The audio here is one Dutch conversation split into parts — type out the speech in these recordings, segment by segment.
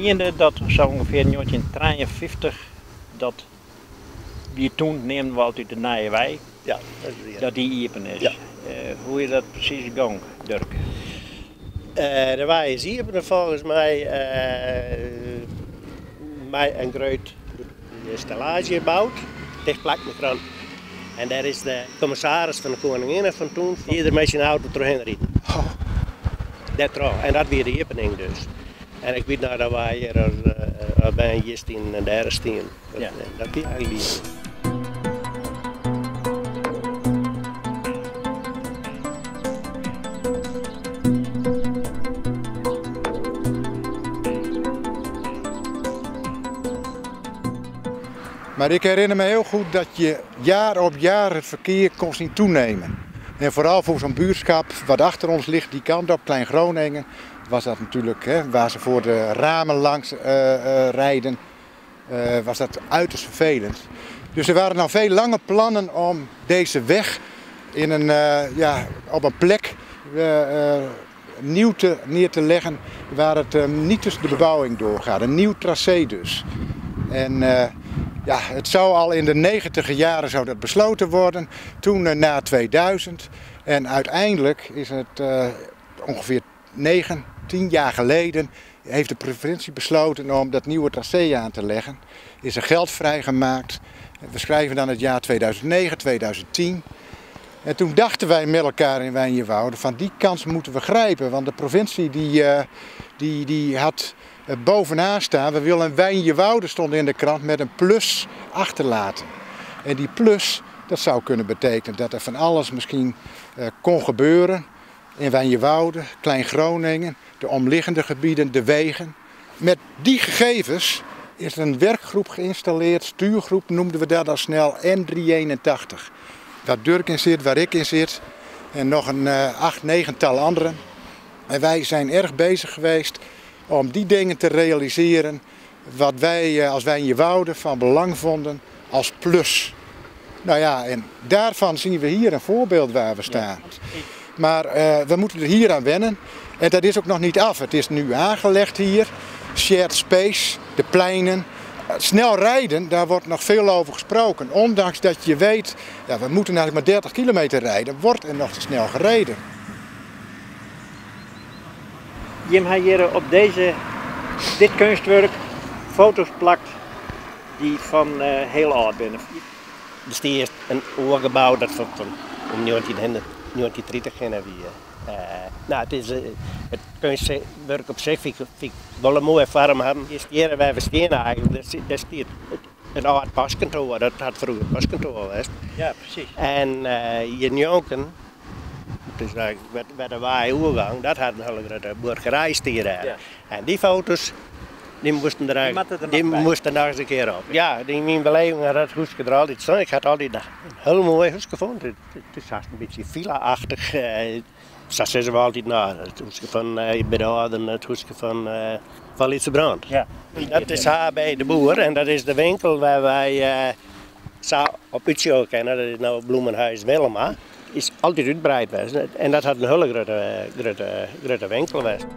meende dat zo ongeveer in 1953 dat die toen nemen we altijd de Nije Wei, Ja, dat die open is. Ja. Hoe is dat precies gegaan, Dirk? de wei is hier volgens mij een groot installatie gebouwd, dicht plak met krant. En daar is de commissaris van de koningin van toen, die er met zijn auto doorheen reed. Dat trouw. En dat weer de opening dus. En ik weet nou dat wij hier bij een Jistien en daar staan. Ja. Dat is eigenlijk die. Maar ik herinner me heel goed dat je jaar op jaar het verkeer kon zien toenemen. En vooral voor zo'n buurtschap wat achter ons ligt, die kant op, Klein Groningen, was dat natuurlijk, waar ze voor de ramen langs rijden, was dat uiterst vervelend. Dus er waren al veel lange plannen om deze weg in op een plek neer te leggen waar het niet tussen de bebouwing doorgaat. Een nieuw tracé dus. En het zou al in de 90e jaren zou dat besloten worden, toen na 2000. En uiteindelijk is het ongeveer 10 jaar geleden, heeft de provincie besloten om dat nieuwe tracé aan te leggen. Is er geld vrijgemaakt. We schrijven dan het jaar 2009, 2010. En toen dachten wij met elkaar in Wijnjewoude van die kans moeten we grijpen. Want de provincie die had bovenaan staan, we willen Wijnjewoude, stond in de krant, met een plus achterlaten. En die plus, dat zou kunnen betekenen dat er van alles misschien kon gebeuren. In Wijnjewoude, Klein Groningen, de omliggende gebieden, de wegen. Met die gegevens is er een werkgroep geïnstalleerd, stuurgroep noemden we dat al snel, N381. Waar Dirk in zit, waar ik in zit en nog een 8, 9-tal anderen. En wij zijn erg bezig geweest om die dingen te realiseren wat wij als Wijnjewoude van belang vonden als plus. Nou ja, en daarvan zien we hier een voorbeeld waar we staan. Maar we moeten er hier aan wennen en dat is ook nog niet af. Het is nu aangelegd hier, shared space, de pleinen. Snel rijden, daar wordt nog veel over gesproken. Ondanks dat je weet, we moeten eigenlijk maar 30 kilometer rijden, wordt er nog te snel gereden. Jim heeft hier op dit kunstwerk foto's plakt die van heel oud zijn. Er staat een oorgebouw dat van om 1930 kennen we. Het is het kunstwerk op zich vind ik wel een mooie vorm hebben. Hier waar we staan eigenlijk, daar staat een oud paskantoor, dat had vroeger een paskantoor geweest. Ja, precies. En hier in Jonken, dus bij de Waai-oergang, dat had een hele grote boerderij staan. Ja. En die foto's, die moesten er nog eens een keer op. Ja, in mijn beleving had het huisje er altijd staan. Ik had altijd een heel mooi huis gevonden. Het is een beetje villa-achtig. Dat zeggen we altijd na. Het huisje van Bedaden, het huisje van Litsebrand. Ja. Dat is haar bij de boer en dat is de winkel waar wij op Utsjo kennen. Dat is nou Bloemenhuis Willema. Is altijd uitbreid geweest en dat had een hele grote winkel geweest.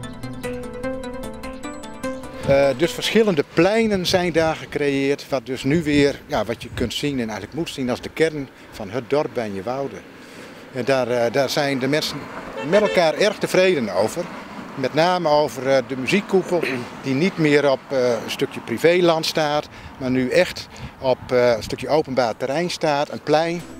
Dus verschillende pleinen zijn daar gecreëerd, wat dus nu weer, wat je kunt zien en eigenlijk moet zien als de kern van het dorp Wijnjewoude. En daar zijn de mensen met elkaar erg tevreden over. Met name over de muziekkoepel, die niet meer op een stukje privéland staat, maar nu echt op een stukje openbaar terrein staat, een plein.